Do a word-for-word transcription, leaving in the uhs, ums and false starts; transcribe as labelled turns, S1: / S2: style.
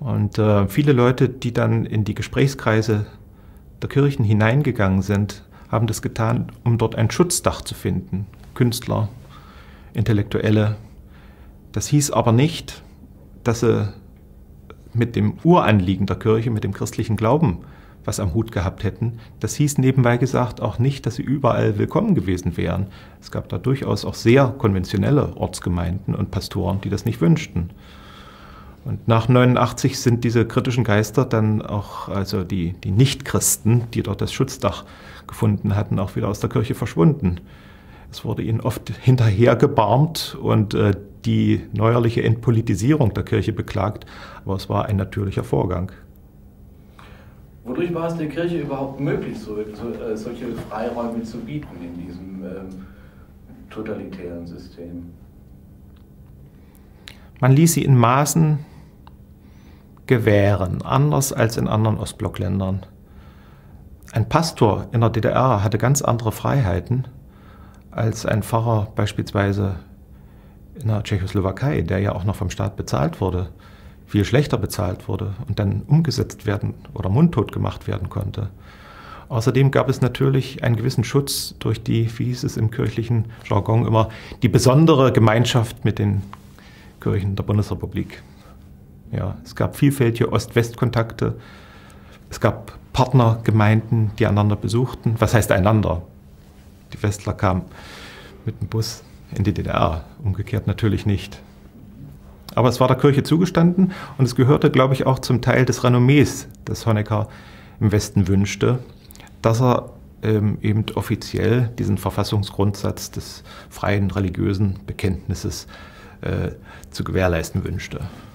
S1: Und äh, viele Leute, die dann in die Gesprächskreise der Kirchen hineingegangen sind, haben das getan, um dort ein Schutzdach zu finden. Künstler, Intellektuelle. Das hieß aber nicht, dass sie mit dem Uranliegen der Kirche, mit dem christlichen Glauben, was am Hut gehabt hätten. Das hieß nebenbei gesagt auch nicht, dass sie überall willkommen gewesen wären. Es gab da durchaus auch sehr konventionelle Ortsgemeinden und Pastoren, die das nicht wünschten. Und nach neunundachtzig sind diese kritischen Geister dann auch, also die, die Nichtchristen, die dort das Schutzdach gefunden hatten, auch wieder aus der Kirche verschwunden. Es wurde ihnen oft hinterhergebarmt und äh, die neuerliche Entpolitisierung der Kirche beklagt, aber es war ein natürlicher Vorgang.
S2: Wodurch war es der Kirche überhaupt möglich, so, so, äh, solche Freiräume zu bieten in diesem ähm, totalitären System?
S1: Man ließ sie in Maßen gewähren, anders als in anderen Ostblockländern. Ein Pastor in der D D R hatte ganz andere Freiheiten als ein Pfarrer beispielsweise in der Tschechoslowakei, der ja auch noch vom Staat bezahlt wurde, viel schlechter bezahlt wurde und dann umgesetzt werden oder mundtot gemacht werden konnte. Außerdem gab es natürlich einen gewissen Schutz durch die, wie hieß es im kirchlichen Jargon immer, die besondere Gemeinschaft mit den Kirchen der Bundesrepublik. Ja, es gab vielfältige Ost-West-Kontakte, es gab Partnergemeinden, die einander besuchten. Was heißt einander? Die Westler kamen mit dem Bus in die D D R, umgekehrt natürlich nicht. Aber es war der Kirche zugestanden und es gehörte, glaube ich, auch zum Teil des Renommees, das Honecker im Westen wünschte, dass er ähm, eben offiziell diesen Verfassungsgrundsatz des freien religiösen Bekenntnisses äh, zu gewährleisten wünschte.